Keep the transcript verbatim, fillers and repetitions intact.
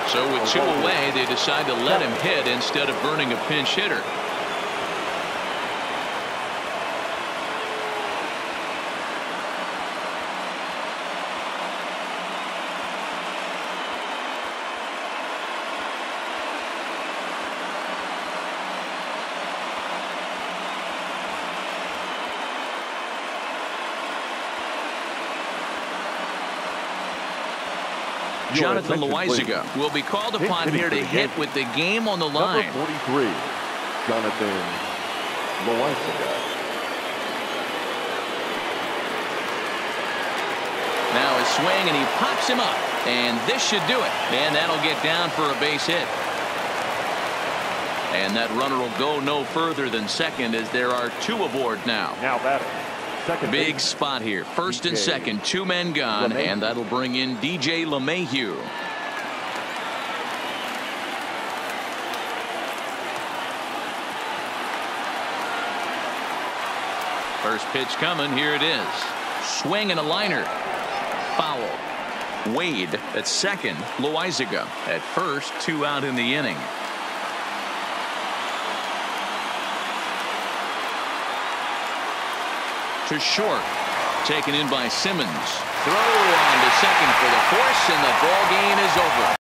So with two away, they decide to let him hit instead of burning a pinch hitter. Jonathan Loizaga will be called upon here to hit with the game on the line. Number forty-three, Jonathan Loizaga. Now a swing, and he pops him up, and this should do it. And that'll get down for a base hit. And that runner will go no further than second, as there are two aboard now. Now batting. Second Big base. spot here. First and second, two men gone, LeMahieu. and that'll bring in D J LeMahieu. First pitch coming. Here it is. Swing and a liner. Foul. Wade at second. Loizaga at first. Two out in the inning. To short. Taken in by Simmons. Throw on to second for the force, and the ball game is over.